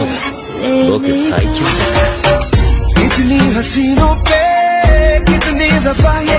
Okay thank you. इतनी हसीनों पे कितनी दफा ये